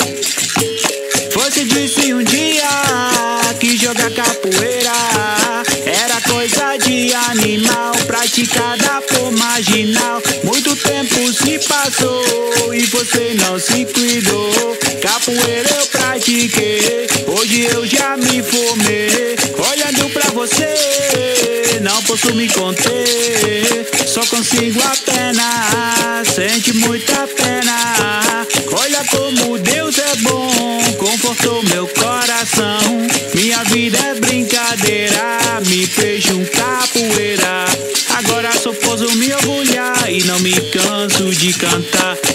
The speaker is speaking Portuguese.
Você disse um dia que jogar capoeira era coisa de animal, praticada por marginal. Muito tempo se passou e você não se cuidou. Capoeira eu pratiquei, hoje eu já me formei. Olhando pra você, não posso me conter. Só consigo apenas sentir muita pena. Olha como Deus é bom, confortou meu coração. Minha vida é brincadeira, me fez um capoeira. Agora só posso me orgulhar e não me canso de cantar.